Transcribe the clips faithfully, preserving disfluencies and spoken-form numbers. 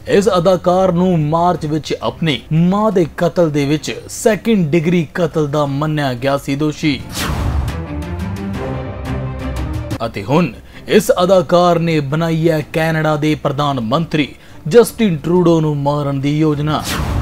इस अदाकार नूं मार्च विच अपनी मां दे कतल दे विच सैकेंड डिग्री कतल दा मन्निया गया सी दोषी। अते हुण इस अदाकार ने बनाई है कैनेडा दे प्रधान मंत्री जस्टिन ट्रूडो नूं मारन दी योजना।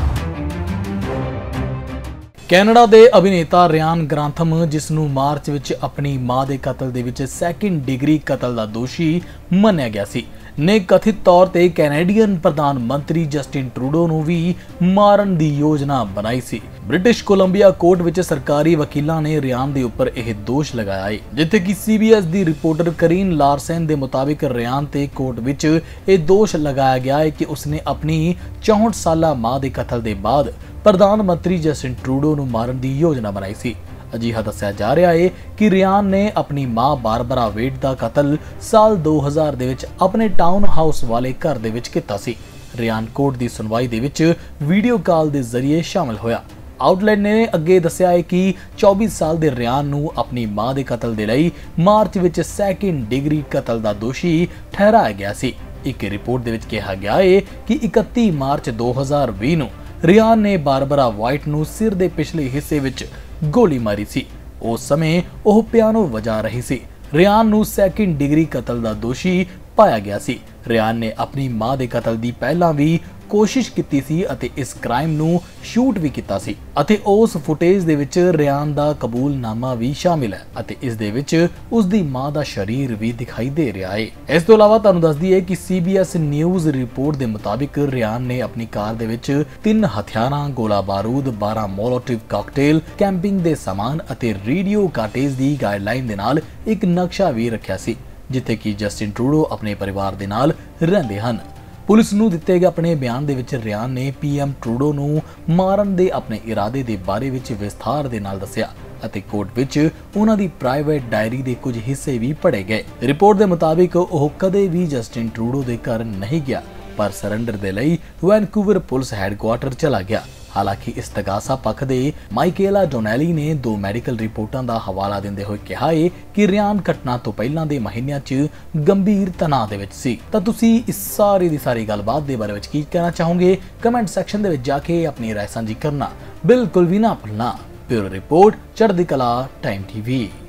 कैनेडा दे अभिनेता रियान ग्रांथम, जिसनूं मार्च विच अपनी मां दे कतल दे विच सैकेंड डिग्री कतल दा दोषी मन्निया गया सी, ने कथित तौर ते कैनेडियन प्रधान मंत्री जस्टिन ट्रूडो नूं भी मारन दी योजना बनाई सी। ब्रिटिश कोलंबिया कोर्ट विच सरकारी वकीलां ने रियान दे उपर यह दोष लगाया है, जिथे कि सीबीएस दी रिपोर्टर करीन लार्सन दे मुताबिक रियान ते कोर्ट विच यह दोष लगाया गया है कि उसने अपनी चौंसठ साला मां दे कतल दे बाद प्रधानमंत्री जस्टिन ट्रूडो नूं मारन दी योजना बनाई सी। अजिहा दस्सिया जा रहा है कि रियान ने अपनी मां बारबरा वेड दा कतल साल दो हज़ार दे विच अपने टाउन हाउस वाले घर दे विच कीता सी। रियान कोर्ट दी सुनवाई दे विच वीडियो कॉल दे जरिए शामिल होया। आउटलेट ने अगे दस्सिया है कि चौबीस साल दे रियान नूं अपनी मां दे कतल दे लई मार्च विच सैकेंड डिग्री कतल दा दोषी ठहराया गया सी। एक रिपोर्ट दे विच कहा गया है कि इकत्ती मार्च दो हज़ार बीस नूं रियान ने बारबरा वाइट नूं सिर दे पिछले हिस्से विच गोली मारी सी। उस समय वह पियानो वजा रही सी। रियान नूं सैकेंड डिग्री कतल दा दोषी पाया गया सी। रियान ने अपनी मां दे कतल दी पहलां भी कोशिश कीती सी अते इस क्राइम नूं शूट भी कीता सी अते उस फुटेज दे विच रियान दा कबूलनामा भी शामिल है अते इस दे विच उस दी मां दा शरीर भी दिखाई दे रहा है। इस तो इलावा तुहानूं दस दईए कि सीबीएस न्यूज़ रिपोर्ट दे मुताबिक रियान ने अपनी कार दे विच तीन हथियारां, गोला बारूद, बारह मोलोटिव कॉकटेल, कैंपिंग दे सामान अते रेडियो कार्टेज दी गाइडलाइन दे नाल एक नक्शा भी रखिया सी, जिथे कि जस्टिन ट्रूडो अपने परिवार दे नाल रहिंदे हन। पुलिस नूं दिते गए अपने बयान दे विच रियान ने पीएम ट्रूडो नूं मारन दे अपने इरादे दे बारे विच विस्तार दे नाल दस्सिया अते कोर्ट विच उन्हां दी प्राइवेट डायरी दे कुछ हिस्से भी पढ़े गए। रिपोर्ट दे मुताबिक ओह कदे भी जस्टिन ट्रूडो दे घर नहीं गया, पर सरैंडर दे लई वैनकूवर पुलिस हैडक्वार्टर चला गया। हालांकि इस्तगासा पक्ष दे माइकेला डोनेली ने दो मैडिकल रिपोर्टां दा हवाला दिंदे होए कहा है कि रियान घटना तो पहलां दे महीनिਆਂ च गंभीर तनाव दे विच सी। तां तुसीं इस सारी दी सारी गलबात दे बारे विच की कहना चाहोगे? कमेंट सैक्शन दे विच जाके अपनी राय सांझी करना बिल्कुल भी ना भुलना। ब्यूरो रिपोर्ट, चढ़दी कला टाइम टीवी।